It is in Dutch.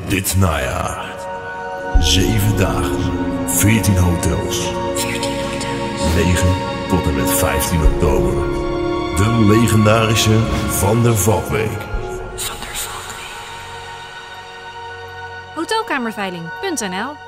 Dit najaar. 7 dagen, 14 hotels. 9 tot en met 15 oktober. De legendarische Van der Valkweek. Hotelkamerveiling.nl